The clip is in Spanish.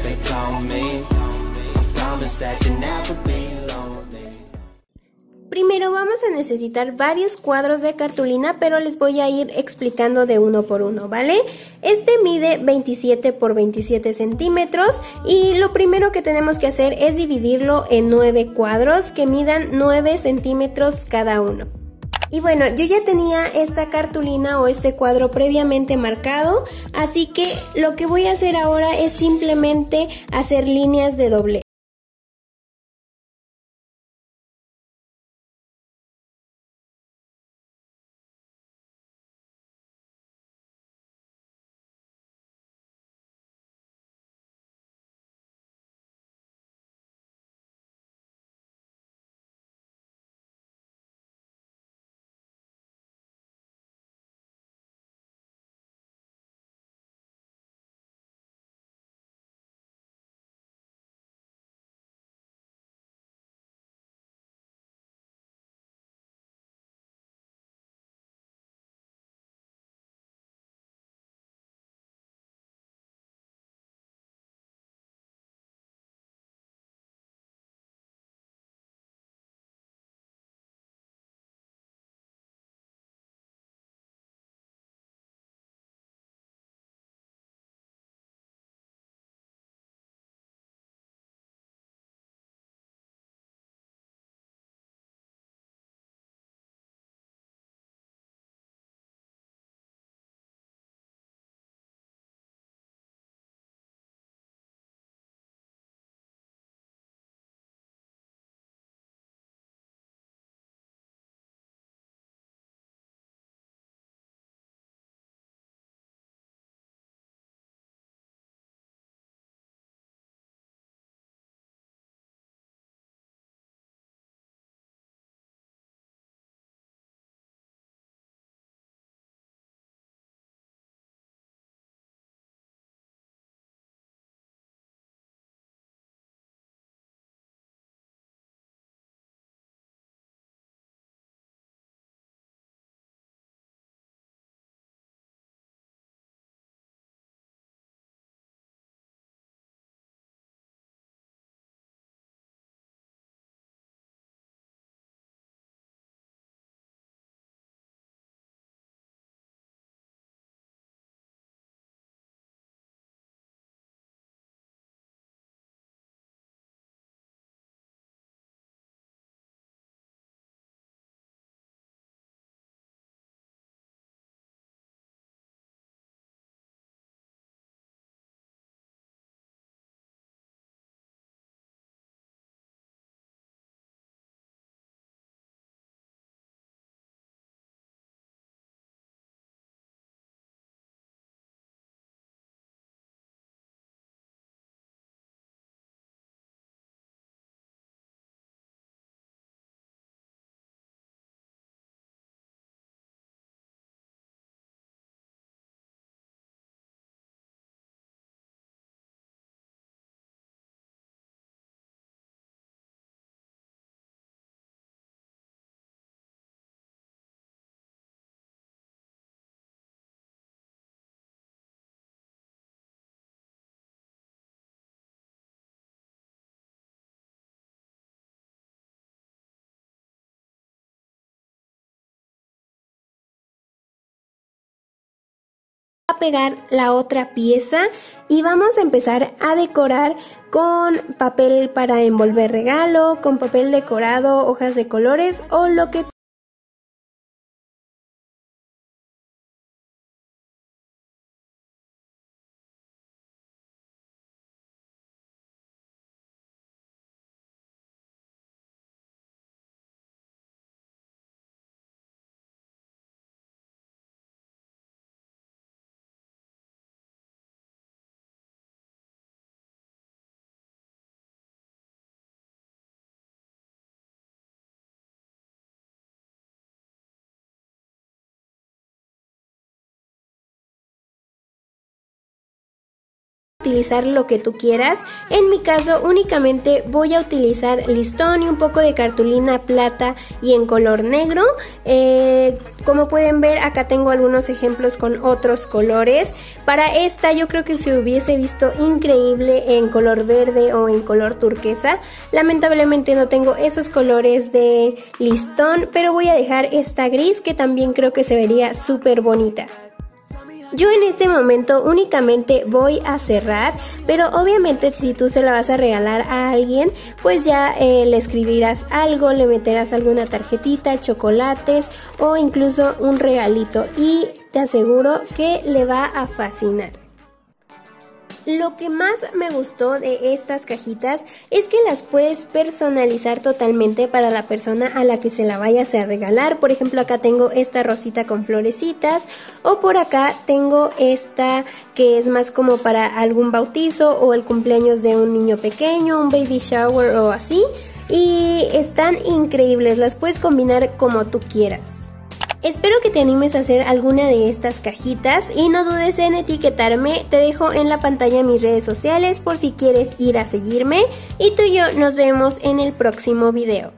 they call me. Promise that you never be lonely. Primero vamos a necesitar varios cuadros de cartulina, pero les voy a ir explicando de uno por uno, ¿vale? Este mide 27 por 27 centímetros y lo primero que tenemos que hacer es dividirlo en 9 cuadros que midan 9 centímetros cada uno. Y bueno, yo ya tenía esta cartulina o este cuadro previamente marcado, así que lo que voy a hacer ahora es simplemente hacer líneas de doblez. A pegar la otra pieza y vamos a empezar a decorar con papel para envolver regalo, con papel decorado, hojas de colores o lo que utilizar lo que tú quieras. En mi caso únicamente voy a utilizar listón y un poco de cartulina plata y en color negro. Como pueden ver, acá tengo algunos ejemplos con otros colores. Para esta yo creo que se hubiese visto increíble en color verde o en color turquesa. Lamentablemente no tengo esos colores de listón, pero voy a dejar esta gris que también creo que se vería súper bonita. Yo en este momento únicamente voy a cerrar, pero obviamente si tú se la vas a regalar a alguien, pues ya le escribirás algo, le meterás alguna tarjetita, chocolates o incluso un regalito y te aseguro que le va a fascinar. Lo que más me gustó de estas cajitas es que las puedes personalizar totalmente para la persona a la que se la vayas a regalar. Por ejemplo, acá tengo esta rosita con florecitas, o por acá tengo esta que es más como para algún bautizo o el cumpleaños de un niño pequeño, un baby shower o así. Y están increíbles, las puedes combinar como tú quieras. Espero que te animes a hacer alguna de estas cajitas y no dudes en etiquetarme. Te dejo en la pantalla mis redes sociales por si quieres ir a seguirme. Y tú y yo nos vemos en el próximo video.